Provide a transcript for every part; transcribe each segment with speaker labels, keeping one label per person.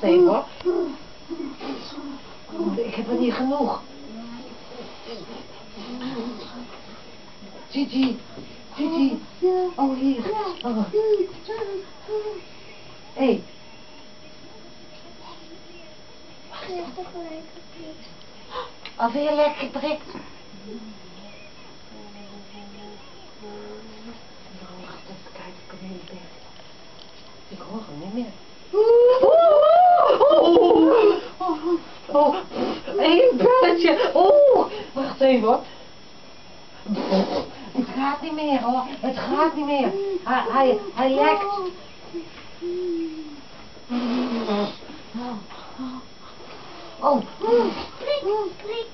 Speaker 1: wacht even hoor. Ik heb er niet genoeg. Gigi. Oh, hier. Oh. Hé. Alweer lekker geprikt. Wacht even kijken, ik kan niet meer. Ik hoor hem niet meer. Oh, één belletje. Oh, wacht even hoor. Het gaat niet meer hoor, het gaat niet meer. Hij lekt. Oh.
Speaker 2: Prik.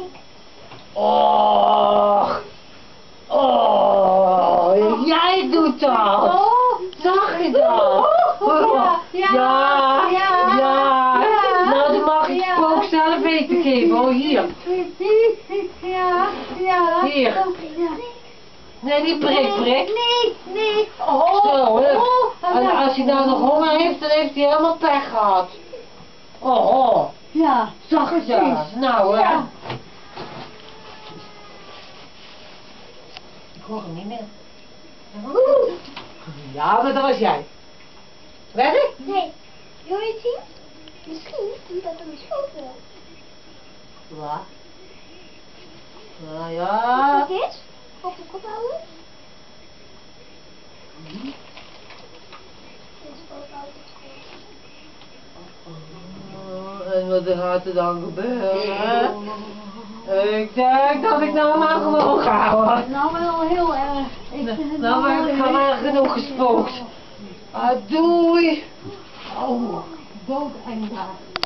Speaker 1: Oh, jij doet dat. Zag je dat? Ja. Nou, dan mag ik het ook zelf eten geven. Oh, hier. Hier. Nee, niet prik.
Speaker 2: Nee.
Speaker 1: Zo, hè. En als hij nou nog honger heeft, dan heeft hij helemaal pech gehad. Oh.
Speaker 2: Ja,
Speaker 1: Zag je dat? Nou, hè. Ik hoor hem niet meer. Ja, maar dat was jij. Werk?
Speaker 2: Nee. Wil je het zien? Misschien doet dat een schotel.
Speaker 1: Wat? Nou ja.
Speaker 2: Wat is dit? Op de kop houden? Dit is bovenhouden.
Speaker 1: En wat gaat er dan gebeuren? Ik denk dat ik nou maar gewoon ga hoor.
Speaker 2: Nou wel heel erg.
Speaker 1: Nou heb ik van mij genoeg gespookt. Doei. Oh, doodeng daar.